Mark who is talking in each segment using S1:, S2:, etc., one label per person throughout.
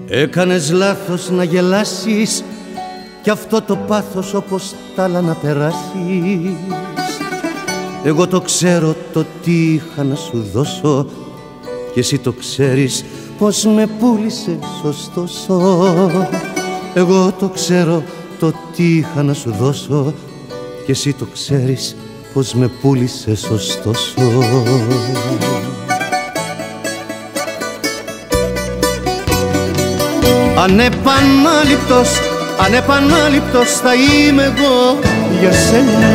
S1: Έκανες λάθος να γελάσεις κι αυτό το πάθος όπως τ' άλλα να περάσεις. Εγώ το ξέρω το τι είχα να σου δώσω κι εσύ το ξέρεις πως με πούλησες ωστόσο. Εγώ το ξέρω το τι είχα να σου δώσω κι εσύ το ξέρεις πως με πούλησες ωστόσο. Ανεπανάληπτος, ανεπανάληπτος θα είμαι εγώ για σένα.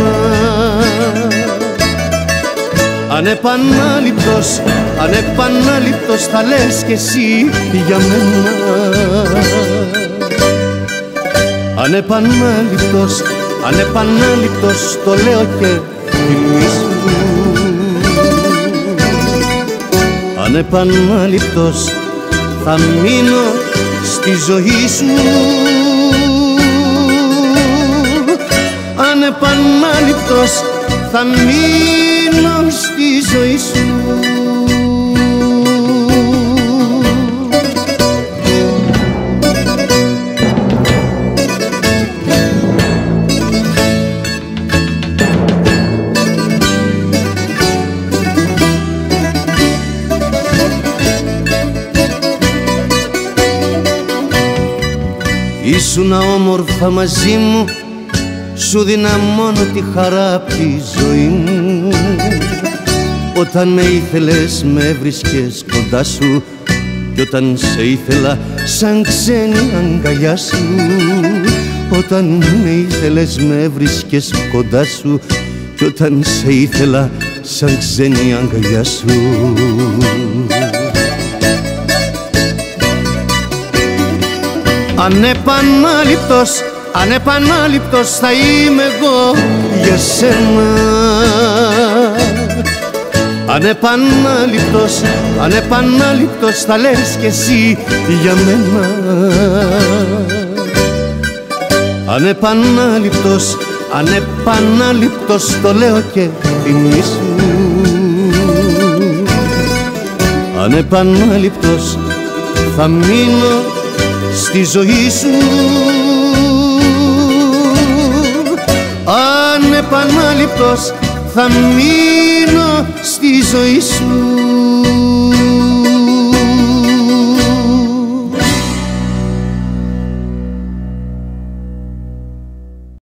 S1: Ανεπανάληπτος, ανεπανάληπτος θα λες κι εσύ για μένα. Ανεπανάληπτος, ανεπανάληπτος το λέω και θυμίσου. Ανεπανάληπτος θα μείνω στη ζωή σου. Ανεπανάληπτος θα μείνω στη ζωή σου. Ήσουνα όμορφα μαζί μου, σου δίνα μόνο τη χαρά απ' τη ζωή μου. Όταν με ήθελες με έβρισκες κοντά σου κι όταν σε ήθελα σαν ξένη αγκαλιά σου. Όταν με ήθελες με έβρισκες κοντά σου κι όταν σε ήθελα σαν ξένη αγκαλιά σου. Ανεπανάληπτος, ανεπανάληπτος θα είμαι εγώ για σένα. Ανεπανάληπτος, ανεπανάληπτος θα λες κι εσύ για μένα. Ανεπανάληπτος, ανεπανάληπτος το λέω και θυμίσου. Ανεπανάληπτος θα μείνω στη ζωή σου. Ανεπανάληπτος θα μείνω στη ζωή σου.